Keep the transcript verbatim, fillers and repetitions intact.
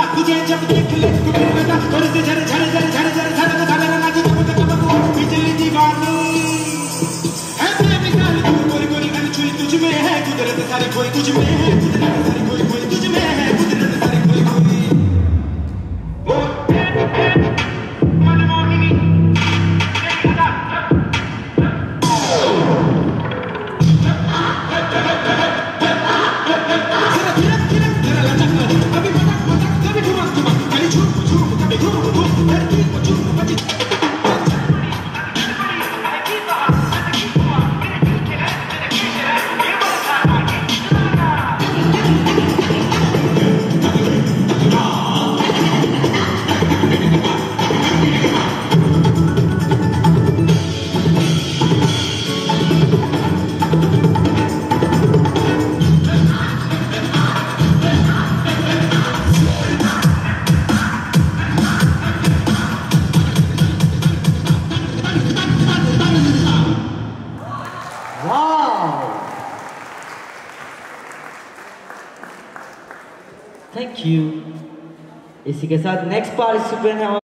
तुझे जब देख ले तो दिल में और से झर झर झर झर झर झर झर ना जी तब तब बिजली दीवानी है बेमिसाल तू गोरी गोरी गन छुई तुझ में है कुदरत सारी कोई तुझ में है कुदरत सारी कोई कोई तुझ में है कुदरत सारी कोई कोई मनमोहिनी थैंक यू। इसी के साथ नेक्स्ट पार्टिसिपेंट है